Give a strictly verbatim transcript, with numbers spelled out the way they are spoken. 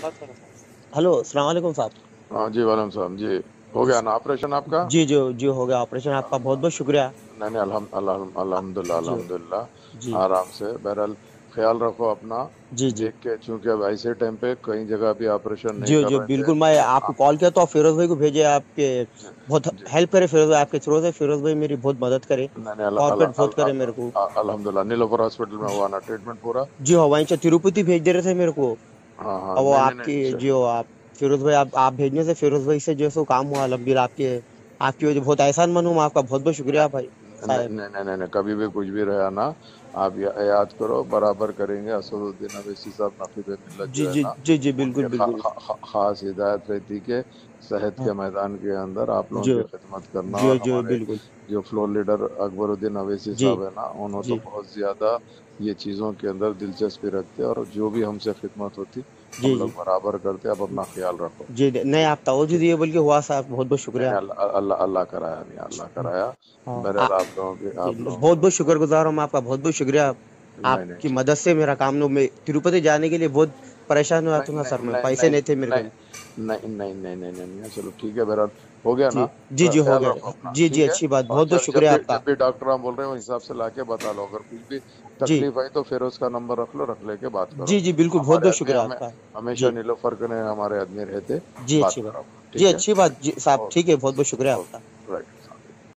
Hello, अस्सलाम वालेकुम साहब। हाँ जी, वालेकुम सलाम जी। हो गया ना ऑपरेशन आपका? जी, जो जी हो गया ऑपरेशन, आपका बहुत-बहुत शुक्रिया। नहीं नहीं, अल्हम अल्हम अ, अल्हम्दुलिल्लाह जी, अल्हम्दुलिल्लाह। जी, आराम से, बहरहाल ख्याल रखो अपना। जी, जी। देख के, चूंकि अब ऐसे टाइम पे कई जगह भी ऑपरेशन नहीं जी, कर जी, रहे थे। बिल्कुल, मैं आपको हाँ कॉल किया तो आप फ़िरोज़ भाई को भेजिए, आपके बहुत जी। हेल्प करे फ़िरोज़ भाई, आपके थ्रू से फ़िरोज़ भाई मेरी बहुत मदद करे, नहीं नहीं, अल्लाह कोऑपरेट अल्लाह बहुत करे अल्लाह मेरे को। अल्लाह- अल्हम्दुलिल्लाह, नीलोफर हॉस्पिटल में जी, हुआ ना ट्रीटमेंट पूरा? जी हाँ, वहीं से तिरुपति भेज दे रहे थे मेरे को। हाँ हाँ, अब वो नहीं नहीं आपकी नहीं, जो आप फ़िरोज़ भाई आप आप भेजने से फ़िरोज़ भाई से जो है सो काम हुआ अल्हम्दुलिल्लाह, आपके आपकी वजह बहुत एहसानमंद हूँ मैं आपका, बहुत-बहुत शुक्रिया भाई नहीं नहीं साहब। नहीं नहीं नहीं नहीं, कभी भी कुछ भी रहा ना, आप या, याद करो, बराबर करेंगे। असदुद्दीन अवैसी साहब, नकीब मिल्लत जी, जो है जी, ना, जी, जी, उनके बिल्कुल, खा, बिल्कुल। खा, खा, खास हिदायत रहती कि सेहत हाँ, के मैदान के अंदर आप लोगों जी, की खिदमत करना। जी, और जी, हमारे बिल्कुल। जो फ्लोर लीडर अकबरुद्दीन अवैसी जी, साहब है ना, उन्होंने तो जी, बहुत ज्यादा ये चीजों के अंदर दिलचस्पी रखते, और जो भी हमसे खिदमत होती हम जी, लोग जी। बराबर करते। अब अपना ख्याल रखो। जी, द नहीं, आप तवज्जो ठीक। दिए बोल के हुआ साहब, बहुत-बहुत नहीं शुक्रिया। नहीं, अल्लाह अल्लाह अल्लाह कराया, नहीं अल्लाह कराया। हाँ, आ बहरहाल आप लोगों के जी, आप लोगों के बहुत-बहुत शुक्रगुज़ार हूँ मैं आपका, बहुत-बहुत शुक्रिया। नहीं नहीं, आपकी चलो। मदद से मेरा काम लो मैं तिरुपति जाने के लिए बहुत परेशान हुआ था नहीं ना सर नहीं मैं, नहीं पैसे नहीं नहीं थे मेरे नहीं कन। नहीं नहीं नहीं नहीं नहीं नहीं, चलो ठीक है, बहरहाल हो गया जी, ना। जी, थोड़ा जी, हो ख्याल रखो गया। अपना, जी, जी, ठीक है। अच्छी बात, और बहुत-बहुत जब जब शुक्रिया भी आपका। जब भी डॉक्टर हम बोल रहे हो, उस हिसाब से लाके बता लो। अगर कुछ भी जी, तकलीफ आई तो फिर उसका नंबर रख लो, रख लेके बात करो। जी, जी, बिल्कुल, हमारे बहुत-बहुत आदमी शुक्रिया हमें आपका। हमेशा जी, नीलोफर के ने हमारे आदमी रहते। जी, बात अच्छी बात। करो अपना, जी, ठीक है। अच्छी बात जी साहब, ठीक ओके है, बहुत-बहुत शुक्रिया आपका। Okay, right.